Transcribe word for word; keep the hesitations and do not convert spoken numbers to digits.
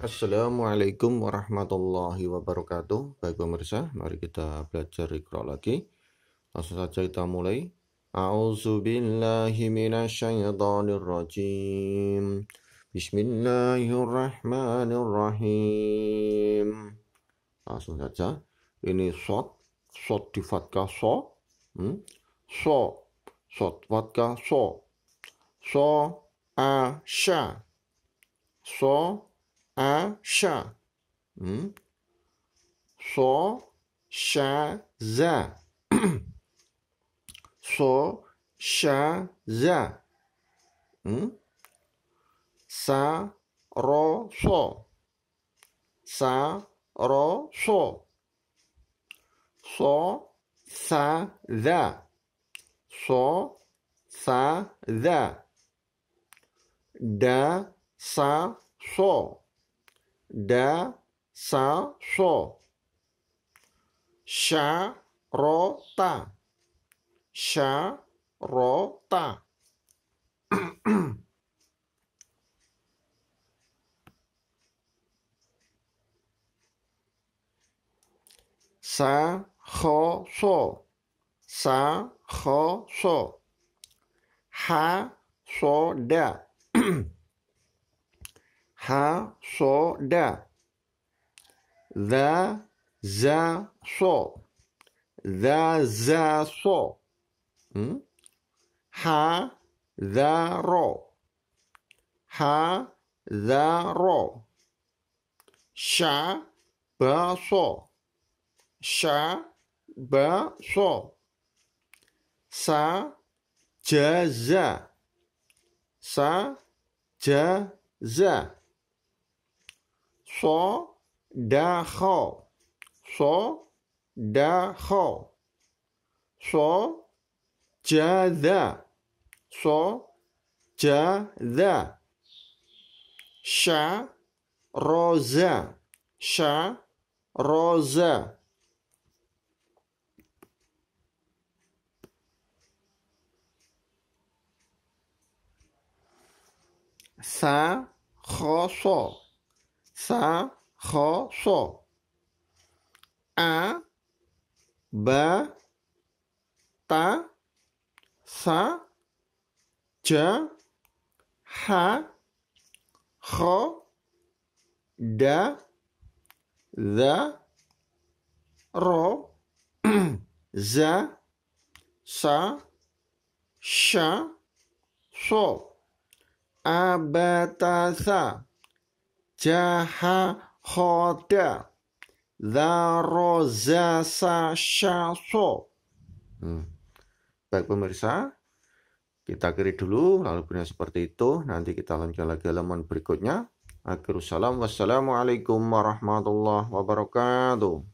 Assalamualaikum warahmatullahi wabarakatuh. Baik pemirsa, mari kita belajar iqro lagi. Langsung saja kita mulai. A'udzubillahi minasyaitonirrajim. Bismillahirrahmanirrahim. Langsung saja. Ini shot, shot di fatkah so, hmm? so, shot fatkah so, so a sha, so a sha, hmm? so sha za, so sha za, hmm? sa ro so, sa ro so, so sa za, so sa za, da sa so, da sa so, sha ro ta, sha ro ta. Sa kho so, sa kho so, ha so da, ha so da, za za so, za za so, hmm? ha za ro, ha za ro, sha ba so, sha ba so, sa ja za, sa ja za, so da kho, so da kho, so ja za, so ja za, sha ro za, sha ro za. Sa kho so, sa kho so, a ba ta sa ja ha kho da za ro za sa sha so, abatasa jaha khoda zaroza sa sha so. hmm. Baik pemirsa, kita akhiri dulu lalu bunyinya seperti itu. Nanti kita lanjutkan lagi halaman berikutnya. Akhirul salam, wassalamualaikum warahmatullahi wabarakatuh.